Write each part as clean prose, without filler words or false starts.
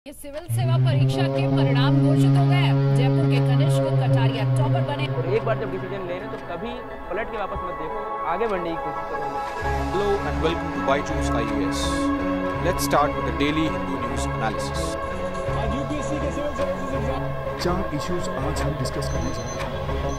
ये सिविल सेवा परीक्षा के परिणाम घोषित हो गए। जयपुर के कनिष्क कटारिया टॉपर बने। और एक बार जब डिसीजन ले रहे हैं तो कभी पलट के वापस मत देखो, आगे बढ़ने की कोशिश करो। Hello and welcome to Byju's IAS. Let's start with the daily Hindu news analysis. आज यूपीएससी के सिविल सर्विसेज एग्जाम 4 इश्यूज आज हम डिस्कस करने जा रहे हैं।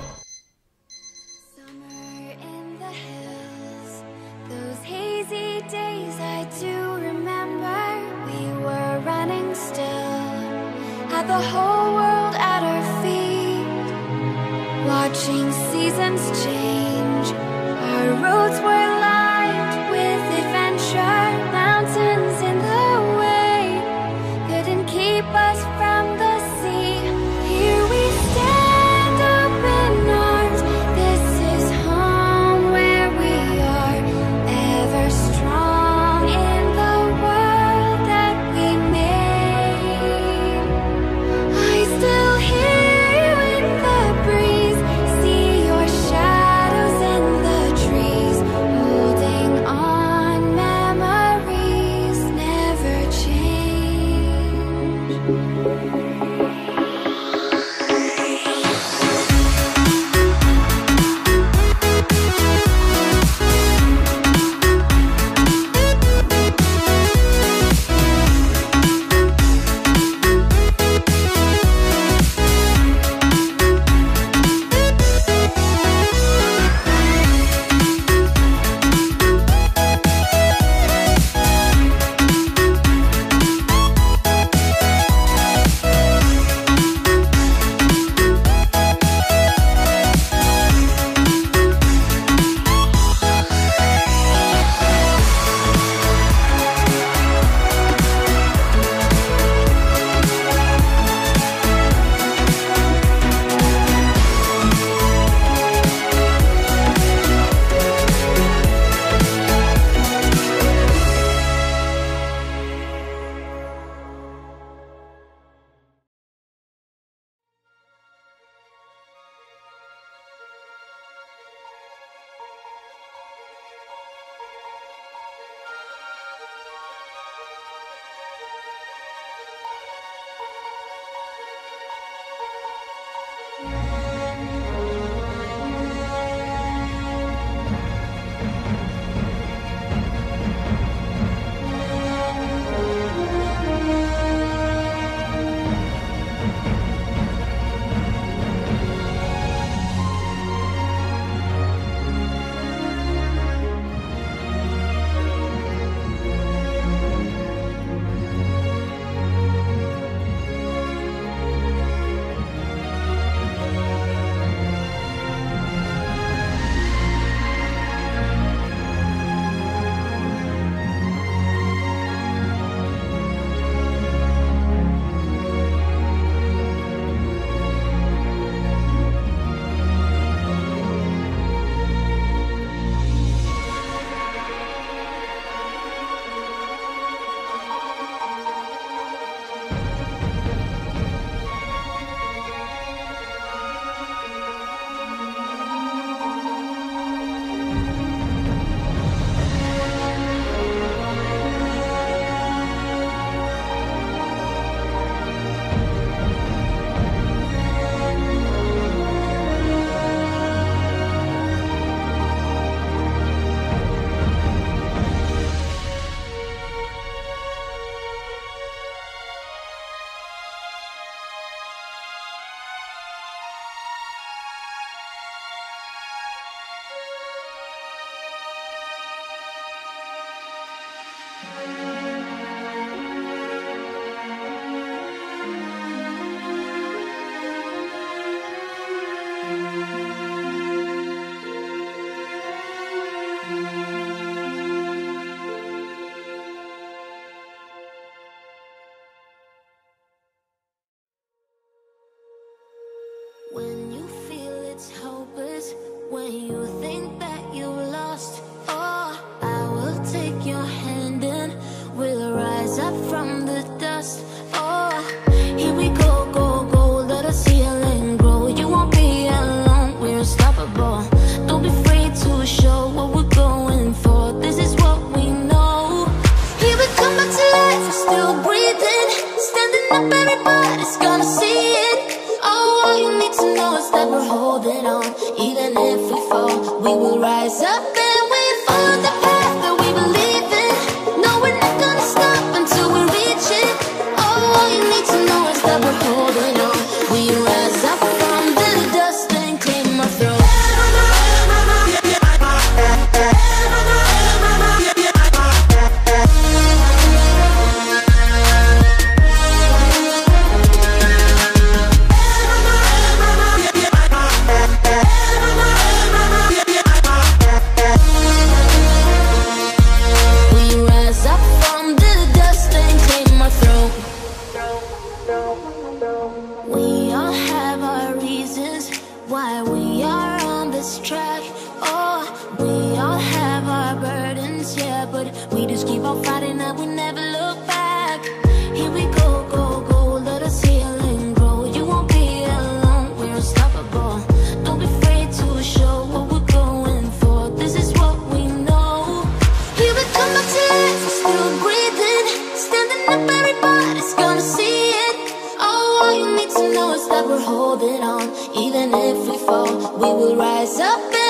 Summer in the hills, those hazy days I do remember. We were running still, had the whole world at our feet, watching seasons change. Our roads were lined with adventure, mountains in the way couldn't keep us from the sea. Here we stand, open arms. This is home where we are, ever strong in the world that we made. I still hear you in the breeze, see your shadows in the trees, holding on, memories never change. When you feel it's hopeless, when you think that you've lost, oh, I will take your hand and we'll rise up from the dust. Oh, here we go, go, go, let us heal and grow. You won't be alone, we're unstoppable. Don't be afraid to show what we're going for. This is what we know. Here we come back to life, we're still breathing, standing up, everybody's gonna see it. Oh, all you need to know is that we're holding on. Even if we fall, we will rise up and we follow the path that we believe in. No, we're not gonna stop until we reach it. Oh, all you need to know is that we're holding on. We rise up from the dust and claim our throne. Why we are on this track. Oh, we all have our burdens, yeah, but we just keep on fighting and we never look back. Here we go, go, go, let us heal and grow. You won't be alone, we're unstoppable. Don't be afraid to show what we're going for. This is what we know. Here we come back to life, we're still breathing. Standing up, everybody's gonna see it. Oh, all you need to know is that we're holding on. Even if we fall, we will rise up.